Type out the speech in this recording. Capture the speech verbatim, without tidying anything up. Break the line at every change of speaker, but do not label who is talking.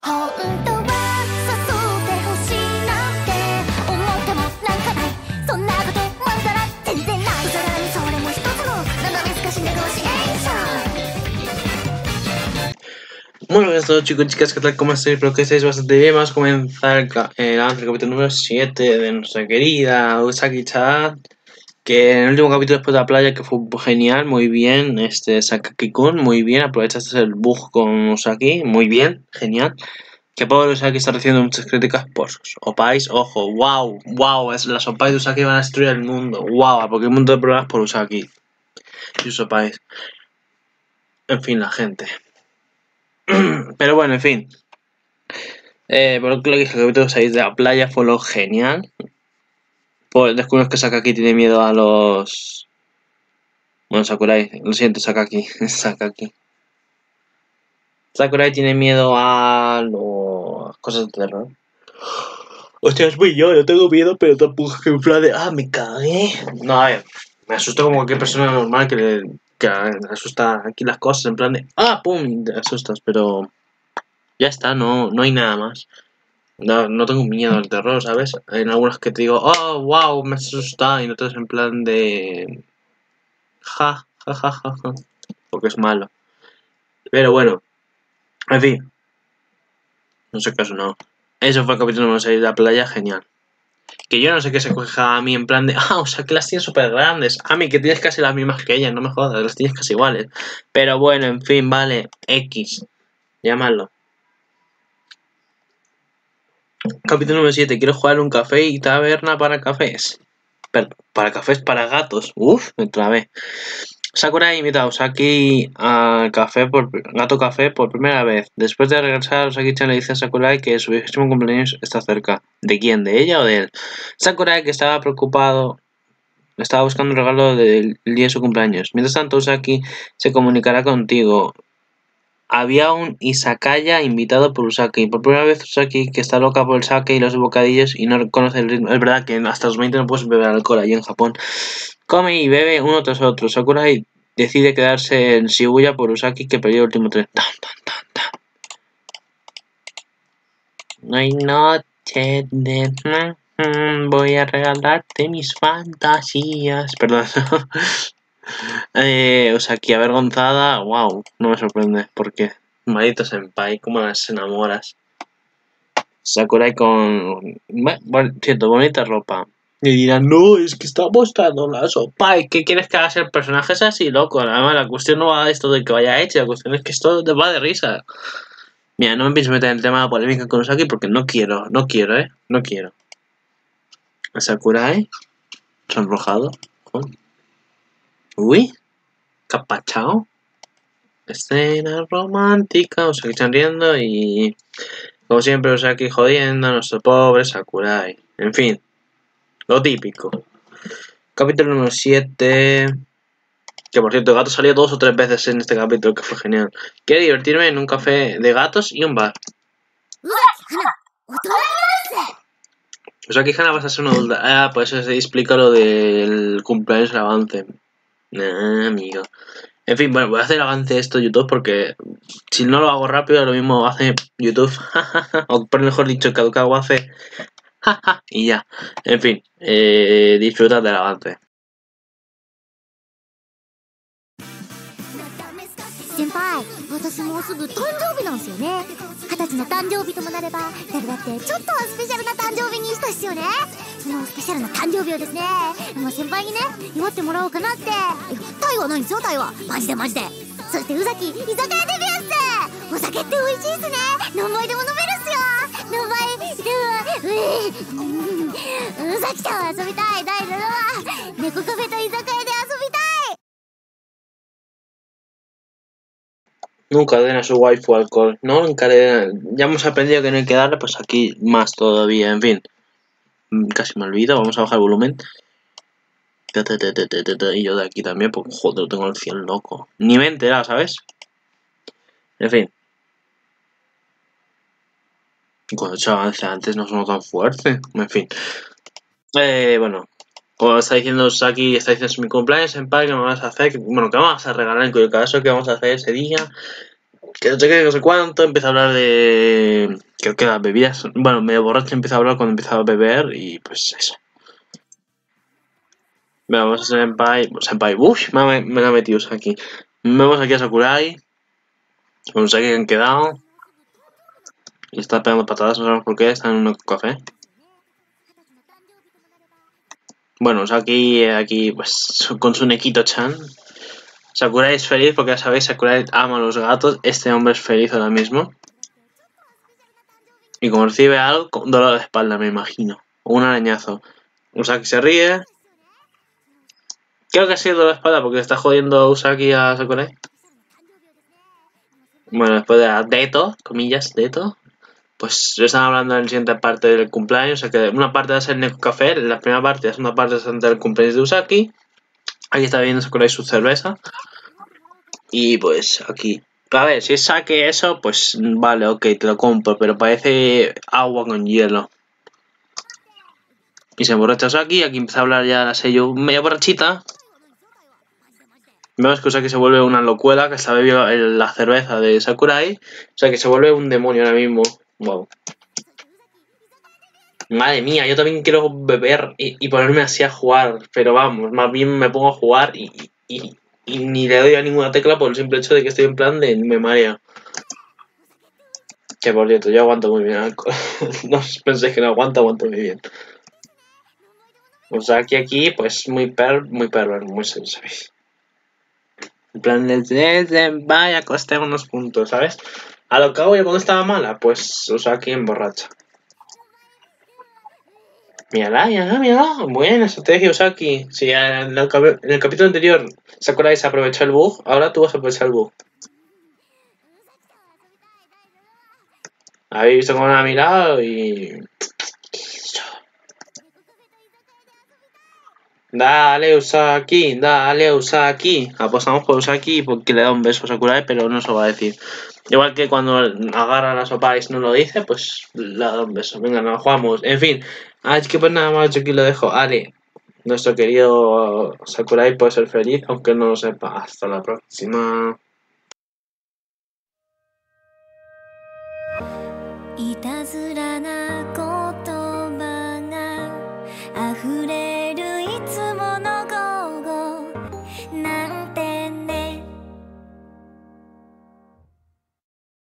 Bueno, buenas a todos chicos y chicas, ¿qué tal? ¿Cómo estáis? Espero que estéis bastante bien. Vamos a comenzar el, ca el avance del capítulo número siete de nuestra querida Usagi-chan. Que en el último capítulo después de la playa, que fue genial, muy bien, este Sakaki-kun, muy bien, aprovechaste el bug con Usagi, muy bien, genial. Que pobre Usagi está recibiendo muchas críticas por sus opais, ojo, wow, wow, es, las opais de Usagi van a destruir el mundo, wow, porque hay un montón de problemas por Usagi y sus opais. En fin, la gente. Pero bueno, en fin. Eh, por lo que el capítulo seis de la playa fue lo genial. Pues descubrimos que Sakaki tiene miedo a los... Bueno, Sakurai, lo siento, Sakaki. Sakaki. Sakurai tiene miedo a las cosas de terror. Hostia, es muy yo, yo tengo miedo, pero tampoco es que en plan de... ¡Ah, me cagué! No, a ver, me asusto como cualquier persona normal que le, que le asusta aquí las cosas, en plan de... ¡Ah, pum! Te asustas, pero... Ya está, no, no hay nada más. No, no tengo miedo al terror, ¿sabes? Hay algunas que te digo, oh, wow, me asusta, y otras en plan de... Ja, ja, ja, ja, ja, porque es malo. Pero bueno, en fin, no sé qué caso, no. Eso fue el capítulo número seis de la playa, genial. Que yo no sé qué se coja a mí en plan de, ah, o sea, que las tienes súper grandes. A mí, que tienes casi las mismas que ella, no me jodas, las tienes casi iguales. Pero bueno, en fin, vale, X, llámalo. Capítulo número siete, quiero jugar un café y taberna para cafés. Pero, para cafés para gatos. Uf, me trabé. Sakurai invita a Usagi al café por gato café por primera vez. Después de regresar, Usagi-chan le dice a Sakurai que su vigésimo cumpleaños está cerca. ¿De quién? ¿De ella o de él? Sakurai, que estaba preocupado, estaba buscando un regalo del día de su cumpleaños. Mientras tanto, Usagi se comunicará contigo. Había un izakaya invitado por Usagi. Por primera vez Usagi, que está loca por el sake y los bocadillos y no conoce el ritmo. Es verdad que hasta los veinte no puedes beber alcohol allí en Japón. Come y bebe uno tras otro. Sakurai decide quedarse en Shibuya por Usagi, que perdió el último tren. Tan, tan, tan, tan. No hay noche de... Voy a regalarte mis fantasías. Perdón. Eh, o sea, aquí avergonzada, wow, no me sorprende, porque maldito senpai, cómo las enamoras. Sakurai con, bueno, cierto, bonita ropa. Y dirán, no, es que está mostrando la sopa, ¿y qué quieres que haga el personaje? Es así, loco, además la cuestión no va de esto de que vaya hecho, la cuestión es que esto te va de risa. Mira, no me pienso meter en el tema de la polémica con Usagi porque no quiero, no quiero, eh, no quiero. A Sakurai, sonrojado, joder. Uy, capachao. Escena romántica, o sea, que están riendo y como siempre, o sea, aquí jodiendo a nuestro pobre Sakurai. En fin, lo típico. Capítulo número siete. Que por cierto, el gato salió dos o tres veces en este capítulo, que fue genial. Quiero divertirme en un café de gatos y un bar. O sea, que Hana vas a ser una adulta. Ah, pues eso se explica lo del cumpleaños del avance. Ah, amigo. En fin, bueno, voy a hacer avance esto de YouTube porque si no lo hago rápido, lo mismo hace YouTube. O por mejor dicho, Kadokawa hace. Y ya. En fin, eh, disfrutad del avance.
先輩、私もうすぐ誕生日なんすよね。二十歳の誕生日ともなれば誰だってちょっとはスペシャルな誕生日にしたいっすよね。そのスペシャルな誕生日をですね、もう先輩にね祝ってもらおうかなって。タイはないんですよ、タイはマジでマジで。そして宇崎、居酒屋デビューっす。お酒って美味しいっすね。何杯でも飲めるっすよ。何杯でも、宇崎ちゃんは遊びたい。第ななは猫カフェと居酒屋で遊びたい。
Nunca den a su waifu alcohol, ¿no? Nunca le den. Ya hemos aprendido que no hay que darle, pues aquí más todavía, en fin. Casi me olvido, vamos a bajar el volumen. Y yo de aquí también, porque joder, lo tengo al cien loco. Ni me he enterado, ¿sabes? En fin. Cuando he hecho avance antes no sonó tan fuerte. En fin. Eh, bueno. Como está diciendo Saki, está diciendo mi cumpleaños, senpai, ¿qué me vas a hacer? Bueno, ¿qué me vas a regalar en cuyo caso? ¿Qué vamos a hacer ese día? que no sé qué, no sé cuánto, empieza a hablar de... Creo que las bebidas... Bueno, medio borracho empieza a hablar cuando empieza a beber y pues eso. Vamos a Senpai... Senpai, uff, me, me la ha metido aquí. Vemos aquí a Sakurai. Con Usagi que han quedado. Y está pegando patadas, no sabemos por qué, está en un café. Bueno, Usagi aquí pues con su Nekito-chan. Sakurai es feliz porque ya sabéis, Sakurai ama a los gatos. Este hombre es feliz ahora mismo. Y como recibe algo, con dolor de espalda, me imagino. O un arañazo. Usagi se ríe. Creo que ha sido dolor de espalda porque está jodiendo Usagi a Sakurai. Bueno, después de la Deto, comillas, Deto. Pues están hablando en la siguiente parte del cumpleaños. O sea que una parte va a ser Neko Café. La primera parte, la segunda parte es del cumpleaños de Usagi. Aquí está bebiendo Sakurai su cerveza. Y pues aquí. A ver, si es saque eso, pues vale, ok, te lo compro. Pero parece agua con hielo. Y se emborracha Usagi. Aquí empieza a hablar ya la Seiyu media borrachita. Vemos que Usagi se vuelve una locuela, que está bebiendo la cerveza de Sakurai. O sea que se vuelve un demonio ahora mismo. Wow. Madre mía, yo también quiero beber y, y ponerme así a jugar. Pero vamos, más bien me pongo a jugar y, y, y ni le doy a ninguna tecla por el simple hecho de que estoy en plan de me mareo. Que por cierto, yo aguanto muy bien alcohol. No os penséis que no aguanto, aguanto muy bien. O sea, aquí, aquí, pues muy per, muy perro, muy serio, ¿sabéis? En plan de vaya, acostémonos juntos, ¿sabes? A lo que hago yo cuando estaba mala, pues, o sea, aquí emborracha. Mírala, mírala, mírala. Buena estrategia, Usagi. Si en el, en el capítulo anterior Sakurai se aprovechó el bug, ahora tú vas a aprovechar el bug. Habéis visto cómo la ha mirado y... Dale, Usagi, dale, Usagi. Apostamos por Usagi porque le da un beso a Sakurai, pero no se lo va a decir. Igual que cuando agarra la sopa y no lo dice, pues le da un beso. Venga, nos jugamos. En fin, ay, que pues nada más, yo aquí lo dejo. Ale, nuestro querido Sakurai puede ser feliz, aunque no lo sepa. Hasta la próxima.